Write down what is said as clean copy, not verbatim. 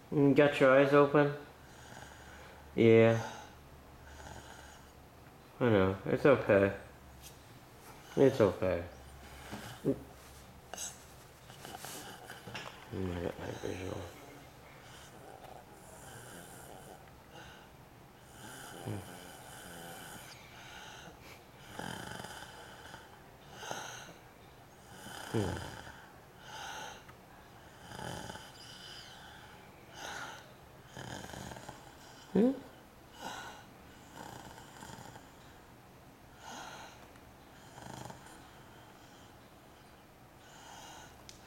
You got your eyes open? Yeah. I know. It's okay. It's okay. Let me get my visual. Hmm?